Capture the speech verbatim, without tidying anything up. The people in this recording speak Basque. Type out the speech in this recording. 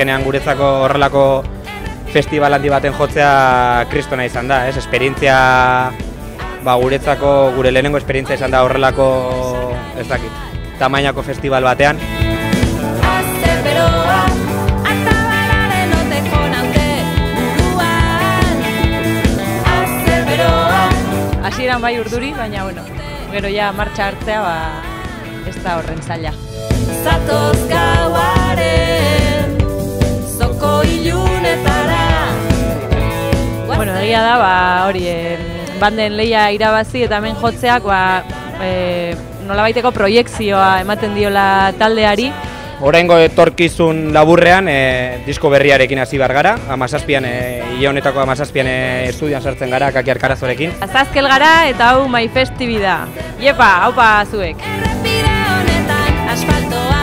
azkenean guretzako horrelako festival handi baten jotzea kristona izan da, ez? Esperientzia, ba, guretzako, gure lehenengo esperientzia izan da horrelako, ez dakit, tamainako festival batean. Hasieran bai urduri, baina, bueno, gero ja martxa hartzea, ba, ez da horren zaila. Zatoz gauaren, zoko ilunetara. Bueno, egia da, ba, hori, banden lehia irabazi eta hemen jotzeak, ba, e, nolabaiteko proiekzioa ematen diola taldeari. Oraingo etorkizun laburrean, e, disko berriarekin hasi behar gara, amazazpian, e, hile honetako amazazpian e, estudian sartzen gara, Kaki Arkarazorekin. Azazkel gara eta hau mai festibi da. Iepa, haupa zuek! Errepide honetan asfaltoa